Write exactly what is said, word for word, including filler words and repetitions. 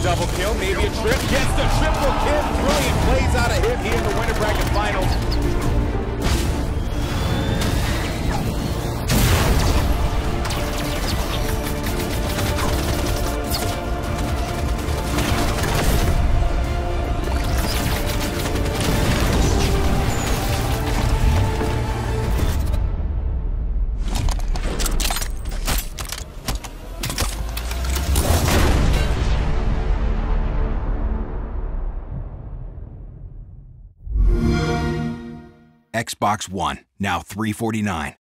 double kill, maybe a trip. Gets the triple kill. Brilliant plays out of him here in the Winter Bracket Finals. Xbox One, now three forty-nine.